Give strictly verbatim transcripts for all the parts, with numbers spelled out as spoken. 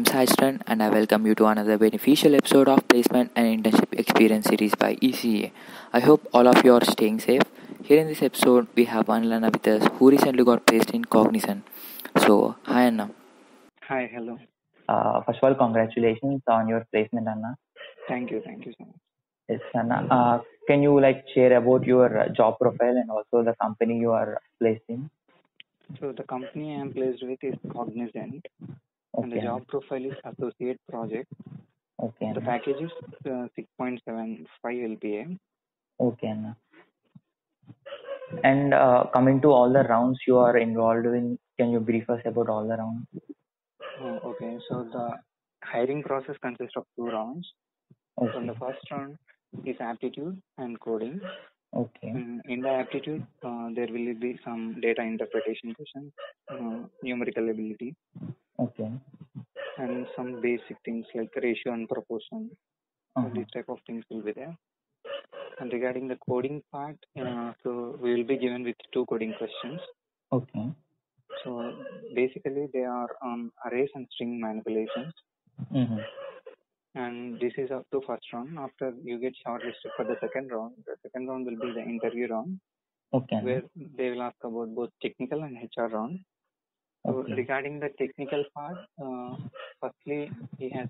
I'm Sajran and I welcome you to another beneficial episode of Placement and Internship Experience series by E C A. I hope all of you are staying safe. Here in this episode, we have Anna with us who recently got placed in Cognizant. So, hi Anna. Hi, hello. Uh, first of all, congratulations on your placement, Anna. Thank you, thank you so much. Yes, Anna. Uh, can you like share about your uh, job profile and also the company you are placed in? So the company I am placed with is Cognizant, and the Okay. job profile is associate project. Okay. The Anna. package is uh, six point seven five L P A. Okay, Anna. And uh, coming to all the rounds you are involved in, can you brief us about all the rounds? Oh, okay, so the hiring process consists of two rounds. So in Okay. the first round is aptitude and coding. Okay. Mm, In the aptitude, uh, there will be some data interpretation questions, uh, numerical ability, Okay. and some basic things like ratio and proportion. So Uh-huh. these type of things will be there. And regarding the coding part, uh, so we will be given with two coding questions. Okay. So basically, they are on arrays and string manipulations. Mm-hmm. And this is up to first round. After you get shortlisted for the second round, the second round will be the interview round, Okay. where they will ask about both technical and H R round. So Okay. regarding the technical part, uh, firstly, he has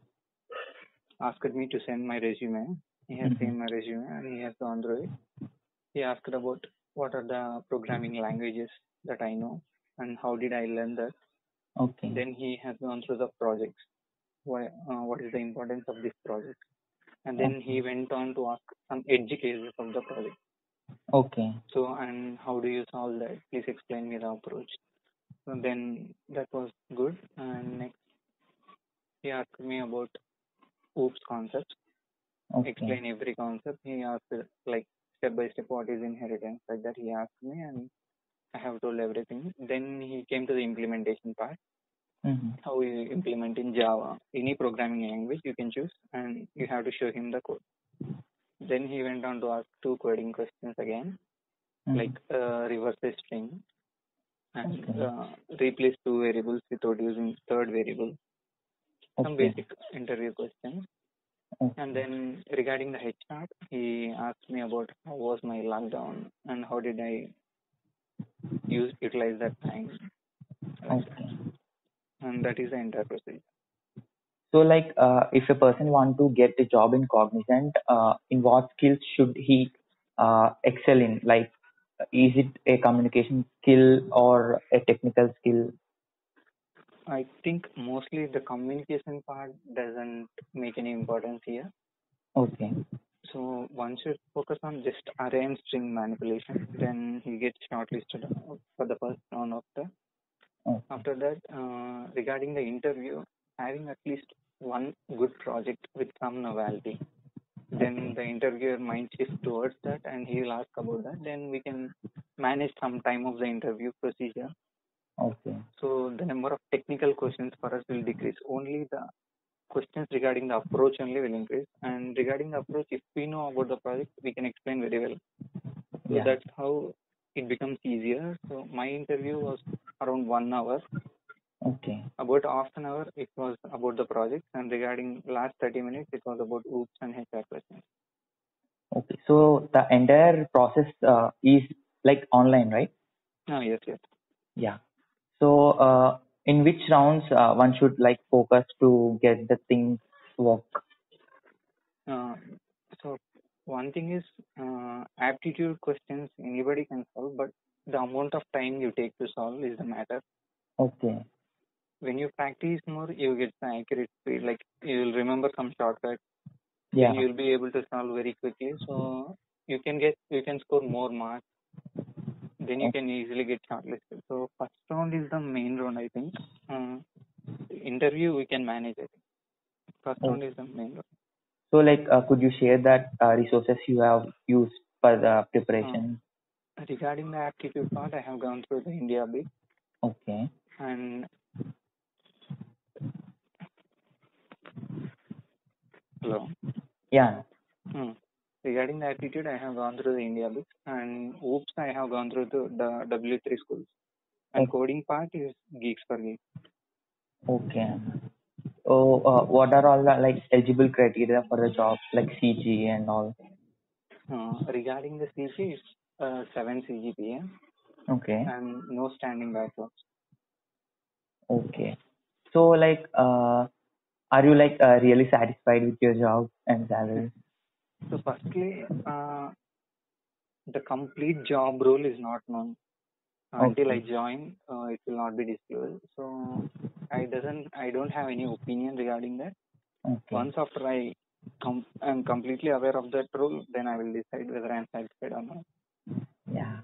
asked me to send my resume. He has Mm-hmm. seen my resume and he has gone through it. He asked about what are the programming languages that I know and how did I learn that. Okay. Then he has gone through the projects. Why, uh, what is the importance of this project? And then he went on to ask some edge cases of the project. Okay. So, and how do you solve that? Please explain me the approach. So then that was good. And next, he asked me about OOPS concepts. Okay. Explain every concept. He asked like step by step what is inheritance, like that. He asked me, and I have told everything. Then he came to the implementation part. Mm-hmm. How you implement in Java, any programming language you can choose, and you have to show him the code. Then he went on to ask two coding questions again, Mm-hmm. like uh, reverse a string and Okay. uh, replace two variables without using third variable. Some Okay. basic interview questions. Okay. And then regarding the H R, he asked me about how was my lockdown and how did I use utilize that time. Like Okay. that. And that is the entire procedure. So, like, uh, if a person want to get a job in Cognizant, uh, in what skills should he uh, excel in? Like, is it a communication skill or a technical skill? I think mostly the communication part doesn't make any importance here. Okay. So once you focus on just array and string manipulation, then he gets shortlisted for the first round of the. Okay. After that, uh, regarding the interview, having at least one good project with some novelty, then Okay. the interviewer might shift towards that and he will ask about that. Then we can manage some time of the interview procedure. Okay. So the number of technical questions for us will decrease. Only the questions regarding the approach only will increase. And regarding the approach, if we know about the project, we can explain very well. So Yeah. that's how it becomes easier. So my interview was around one hour. Okay. About half an hour, it was about the project, and regarding last thirty minutes, it was about OOPS and H R questions. Okay. So the entire process uh, is like online, right? Ah, yes, yes. Yeah. So, uh, in which rounds uh, one should like focus to get the things work? Uh, so one thing is uh, aptitude questions anybody can solve, but the amount of time you take to solve is the matter. Okay. When you practice more, you get the accuracy. Like you will remember some shortcuts. Yeah. Then you will be able to solve very quickly. So you can get you can score more marks. Then you can easily get shortlisted. So first round is the main round, I think. Uh, interview we can manage it. First Oh. round is the main round. So, like, uh, could you share that uh, resources you have used for the preparation? Uh, regarding the aptitude part, I have gone through the India bit. Okay. And hello. Yeah. Hmm. Regarding the aptitude, I have gone through the India bit, and OOPS I have gone through the, the W three schools. And Okay. coding part is Geeks for Geeks. Okay. Oh, uh, what are all the like eligible criteria for the job, like C G and all? Uh, regarding the C G, it's uh, seven C G P A Okay, and no standing backlogs. okay. So like, uh, are you like uh, really satisfied with your job and salary? So firstly, uh, the complete job role is not known. Until I Okay, join, uh, it will not be disclosed. So I doesn't, I don't have any opinion regarding that. okay, Once after I com- am completely aware of that role, then I will decide whether I am satisfied or not. yeah.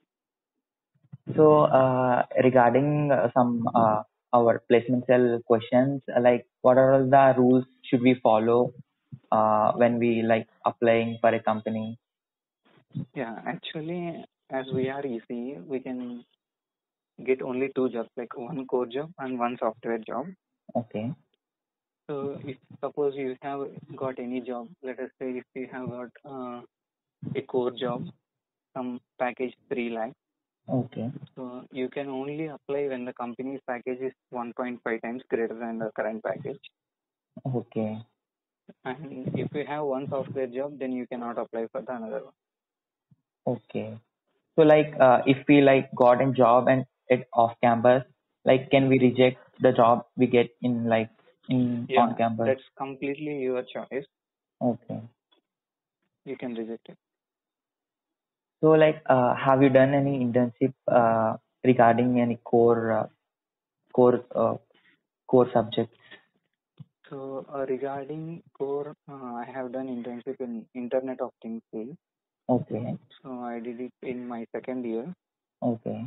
So uh, regarding uh, some uh, our placement cell questions, uh, like what are all the rules should we follow uh, when we like applying for a company? Yeah, actually, as we are E C E, we can get only two jobs, like one core job and one software job. Okay, So if suppose you have got any job, let us say if you have got uh, a core job, some package three lakh, okay, so you can only apply when the company's package is one point five times greater than the current package. okay, And if you have one software job, then you cannot apply for the another one. okay. So like uh, if we like got a job and it off campus, like can we reject the job we get in like in on Yeah, campus? that's completely your choice. Okay. You can reject it. So like uh, have you done any internship uh, regarding any core uh, core uh, core subjects? So uh, regarding core, uh, I have done internship in Internet of Things field. Okay, So I did it in my second year. okay,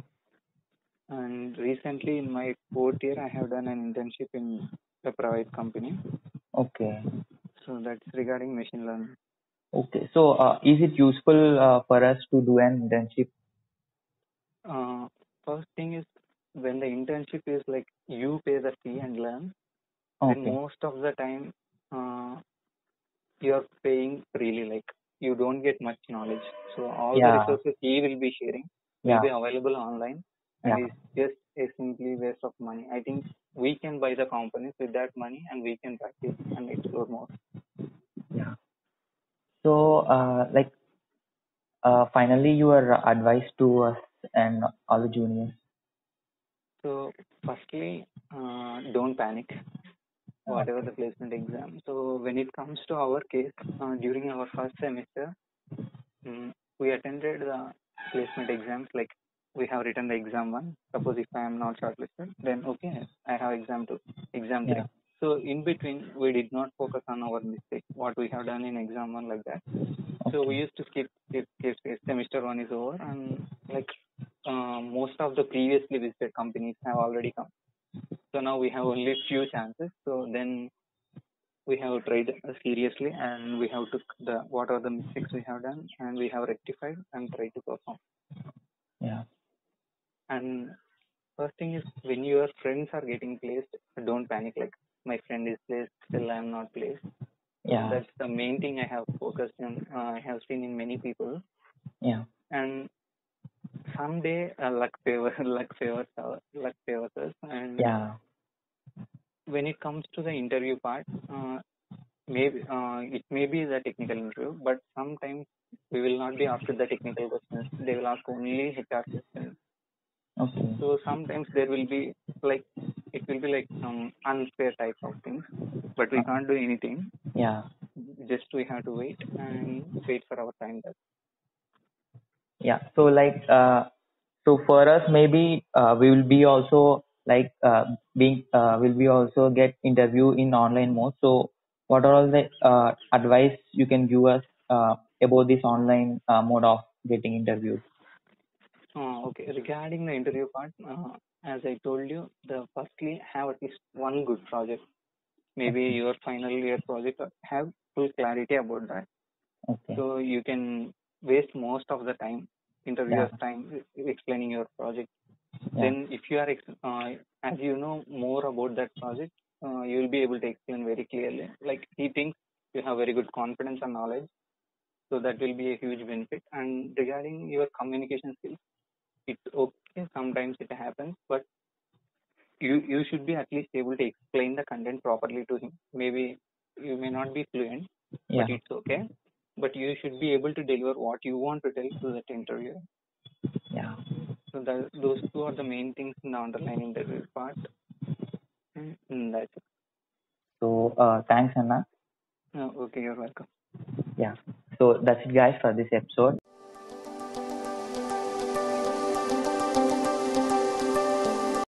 And recently in my fourth year, I have done an internship in a private company. okay, So that's regarding machine learning. okay. So uh, is it useful uh, for us to do an internship? Uh, First thing is when the internship is like you pay the fee and learn, then Okay, most of the time uh, you're paying freely, like you don't get much knowledge. So all the yeah, resources he will be sharing will yeah, be available online, and yeah, it's just a simply waste of money. I think we can buy the components with that money and we can practice and explore more. yeah. So uh, like uh, finally your advice to us and all the juniors. So firstly, uh, don't panic, whatever Okay, the placement exam. So when it comes to our case, uh, during our first semester, mm, we attended the placement exams. Like we have written the exam one. Suppose if I am not shortlisted, then okay, I have exam two, exam yeah, three. So in between, we did not focus on our mistake, what we have done in exam one, like that. So we okay, used to skip, skip, skip, skip. Semester one is over, and like uh, most of the previously visited companies have already come. So now we have only few chances. So then we have tried seriously, and we have took the what are the mistakes we have done, and we have rectified and tried to perform. yeah, And first thing is when your friends are getting placed, don't panic, like my friend is placed, still I am not placed. So yeah, that's the main thing I have focused on. uh, I have seen in many people. yeah, And someday uh, luck favor luck favors our luck favors us. And yeah, when it comes to the interview part, uh, maybe uh, it may be the technical interview, but sometimes we will not be asked the technical questions. They will ask only H R questions. okay, So sometimes there will be like it will be like some unfair type of things, but we uh, can't do anything. yeah, Just we have to wait and wait for our time. That yeah. So like uh, so for us maybe uh, we will be also like uh, being uh, will be also get interview in online mode. So what are all the uh, advice you can give us uh, about this online uh, mode of getting interviewed? uh, okay. Regarding the interview part, uh, as I told you, the firstly have at least one good project. Maybe Okay, your final year project, uh, have full clarity about that. okay, So you can waste most of the time, yeah, interviewer's time, e- explaining your project. yeah, Then if you are, ex- uh, as you know more about that project, uh, you will be able to explain very clearly. Like he thinks you have very good confidence and knowledge, so that will be a huge benefit. And regarding your communication skills, it's okay. Sometimes it happens, but you you should be at least able to explain the content properly to him. Maybe you may not be fluent, Yeah. but it's okay. But you should be able to deliver what you want to tell to that interviewer. Yeah. So that, those two are the main things in the underlying interview part. Mm, that's it. So uh, thanks, Anna. Uh, okay, you're welcome. Yeah. So that's it, guys, for this episode.